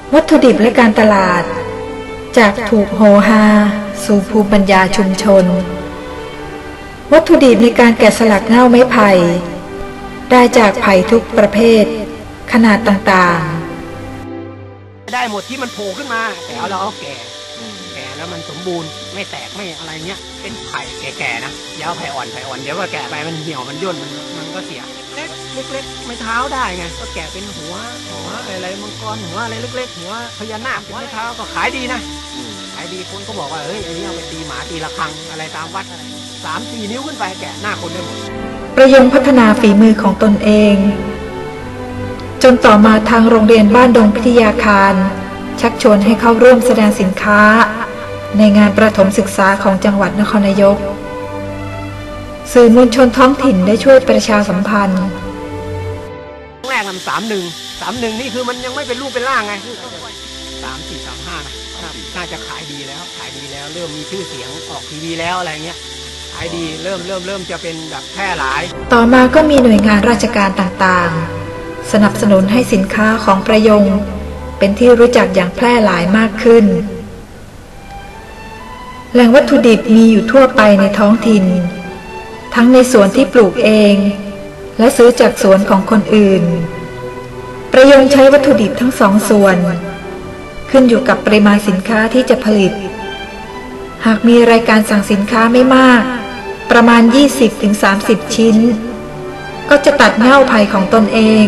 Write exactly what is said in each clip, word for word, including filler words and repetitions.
วัตถุดิบและการตลาดจากถูกโหฮาสู่ภูมิปัญญาชุมชนวัตถุดิบในการแกะสลักเง่าไม้ไผ่ได้จากไผ่ทุกประเภทขนาดต่างๆได้หมดที่มันโผล่ขึ้นมาแต่เอาเราเอาแก่แก่แล้วมันสมบูรณ์ไม่แตกไม่อะไรเงี้ยเป็นไผ่แก่ๆนะยาวไผ่อ่อนไผ่อ่อนเดี๋ยวว่าแก่ไปมันเหี่ยวมันย่นมันมันก็เสียเล็กเล็กๆไม่เท้าได้ไงก็แก่เป็นหัวหัวอะไรมังกรหัวอะไรเล็กๆหัวพญานาคเป็นไม้เท้าก็ขายดีนะขายดีคนก็บอกว่าเฮ้ยอันนี้เอาไปตีหมาตีระฆังอะไรตามวัดอะไรสามสี่นิ้วขึ้นไปแก่หน้าคนได้หมดประยงพัฒนาฝีมือของตนเองจนต่อมาทางโรงเรียนบ้านดงพิทยาคารชักชวนให้เข้าร่วมแสดงสินค้าในงานประถมศึกษาของจังหวัดนครนายกสื่อมวลชนท้องถิ่นได้ช่วยประชาสัมพันธ์แรกมันสามหนึ่งสามหนึ่งนี่คือมันยังไม่เป็นรูปเป็นร่างไงสามสี่สามห้านะน่าจะขายดีแล้วขายดีแล้วเริ่มมีชื่อเสียงออกทีวีแล้วอะไรเงี้ยขายดีเริ่มเริ่มเริ่มจะเป็นแบบแพร่หลายต่อมาก็มีหน่วยงานราชการต่างๆสนับสนุนให้สินค้าของประยงเป็นที่รู้จักอย่างแพร่หลายมากขึ้นแหล่งวัตถุดิบมีอยู่ทั่วไปในท้องถิ่นทั้งในสวนที่ปลูกเองและซื้อจากสวนของคนอื่นประยงใช้วัตถุดิบทั้งสองส่วนขึ้นอยู่กับปริมาณสินค้าที่จะผลิตหากมีรายการสั่งสินค้าไม่มากประมาณ ยี่สิบถึงสามสิบ ชิ้นก็จะตัดเง่าไผ่ของตนเอง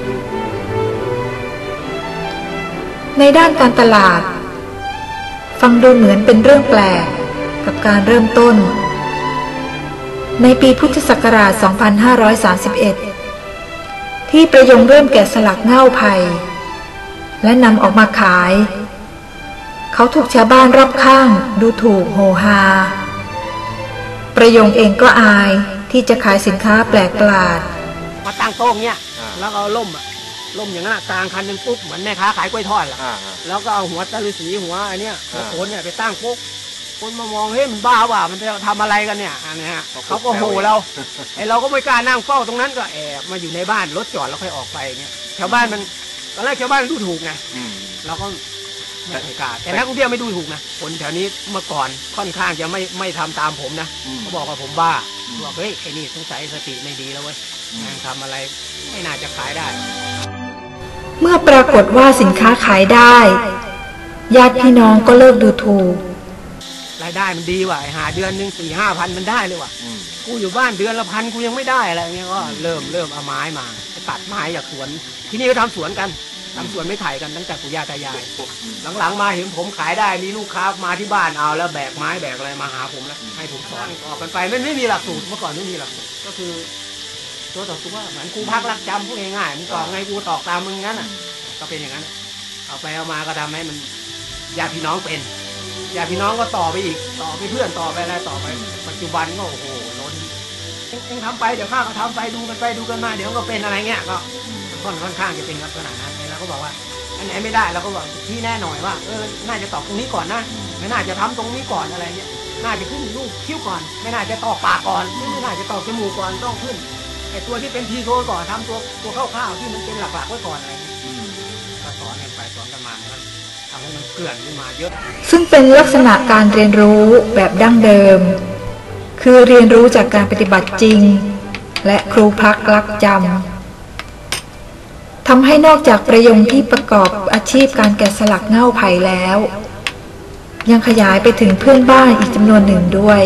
ในด้านการตลาดฟังดูเหมือนเป็นเรื่องแปลกกับการเริ่มต้นในปีพุทธศักราช สองพันห้าร้อยสามสิบเอ็ด ที่ประยงเริ่มแกะสลักเง่าไผ่และนำออกมาขายเขาถูกชาวบ้านรอบข้างดูถูกโหฮาประยงเองก็อายที่จะขายสินค้าแปลกประหลาดมาตั้งโต๊ะเงี้ยแล้วเอาล่มอะล่มอย่างนั้นกลางคันหนึ่งปุ๊บเหมือนแม่ค้าขายกล้วยทอดล่ะแล้วก็เอาหัวตะลุสีหัวอันเนี้ยหัวโขนเนี่ยไปตั้งปุ๊บคนมามองเฮ้ยมันบ้าว่ะมันจะทำอะไรกันเนี่ยอันนี้ฮะเขาก็โห่เราไอเราก็ไม่กล้านั่งเฝ้าตรงนั้นก็แอบมาอยู่ในบ้านรถจอดแล้วค่อยออกไปเงี้ยชาวบ้านมันตอนแรกชาวบ้านดูถูกไงเราก็ไม่กล้าแต่นักท่องเที่ยวไม่ดูถูกนะคนแถวนี้เมื่อก่อนค่อนข้างจะไม่ไม่ทำตามผมนะเขาบอกว่าผมบ้าบอกเฮ้ยไอ้นี่สงสัยสติไม่ดีแล้วเว้ยทำอะไรไม่น่าจะขายได้เมื่อปรากฏว่าสินค้าขายได้ญาติพี่น้องก็เลิกดูถูกรายได้มันดีว่ะหาเดือนหนึ่งสี่ห้าพันมันได้เลยว่ะกูอยู่บ้านเดือนละพันกูยังไม่ได้อะไรเงี้ยก็เริ่มเริ่มเอาไม้มาตัดไม้จากสวนที่นี่ก็ทำสวนกันทำสวนไม่ไผ่กันตั้งแต่ปู่ย่าตายายหลังๆมาเห็นผมขายได้มีลูกค้ามาที่บ้านเอาแล้วแบกไม้แบกอะไรมาหาผมแล้วให้ผมสอนออกกันไปไม่ไม่มีหลักสูตรเมื่อก่อนไม่มีหลักสูตรก็คือตัวต่อตัวเหมือนครูพักรักจำพวกง่ายๆมึงตอกไงกูตอกตามมึงงั้นอ่ะก็เป็นอย่างนั้นเอาไปเอามาก็ทำให้มันญาติพี่น้องเป็นญาติพี่น้องก็ต่อไปอีกต่อไปเพื่อนต่อไปอะไรต่อไปปัจจุบันก็โอ้โหล้นเองทำไปเดี๋ยวข้าก็ทำไปดูกันไปดูกันมาเดี๋ยวก็เป็นอะไรเงี้ยก็ค่อนค่อนข้างจะเป็นลักษณะนั้นเราก็บอกว่าอันไหนไม่ได้เราก็บอกที่แน่หน่อยว่าเออน่าจะตอกตรงนี้ก่อนนะไม่น่าจะทำตรงนี้ก่อนอะไรเงี้ยน่าจะขึ้นลูกคิ้วก่อนไม่น่าจะตอกปากก่อนไม่น่าจะตอกจมูกก่อนต้องขึ้นไอตัวที่เป็นทีโซก่อนทำตัวตัวคร่าวๆที่มันเป็นหลักๆไว้ก่อนอะไรก็สอนกันไปสอนกันมาแล้วทำให้มันเกลื่อนขึ้นมาเยอะซึ่งเป็นลักษณะการเรียนรู้แบบดั้งเดิมคือเรียนรู้จากการปฏิบัติจริงและครูพักรักจำทำให้นอกจากประยงที่ประกอบอาชีพการแกะสลักเง่าไผ่แล้วยังขยายไปถึงเพื่อนบ้านอีกจำนวนหนึ่งด้วย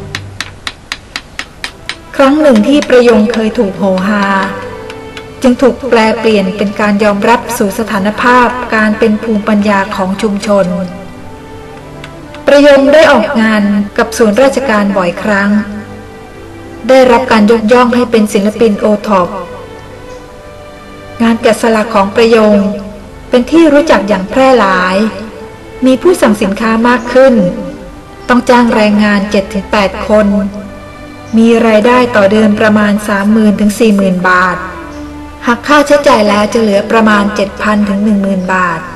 ครั้งหนึ่งที่ประยงเคยถูกโหฮาจึงถูกแปลเปลี่ยนเป็นการยอมรับสู่สถานภาพการเป็นภูมิปัญญาของชุมชนประยงได้ออกงานกับส่วนราชการบ่อยครั้งได้รับการยกย่องให้เป็นศิลปินโอท็อปงานแกะสลักของประยงเป็นที่รู้จักอย่างแพร่หลายมีผู้สั่งสินค้ามากขึ้นต้องจ้างแรงงาน เจ็ดถึงแปด คนมีรายได้ต่อเดือนประมาณ สามหมื่นถึงสี่หมื่น บาทหักค่าใช้จ่ายแล้วจะเหลือประมาณ เจ็ดพันถึงหนึ่งหมื่น บาท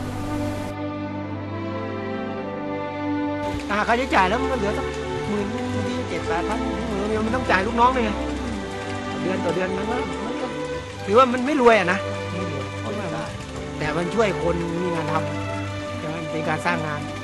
ค่าใช้จ่ายแล้วมันเหลือสักหมื่นที่เจ็ดแปดพันหมื่นมันต้องจ่ายลูกน้องเลยไงเดือนต่อเดือนมันก็ถือว่ามันไม่รวยอ่ะนะไม่รวยเพราะว่าแต่มันช่วยคนมีงานทำใช่ไหมเป็นการสร้างงาน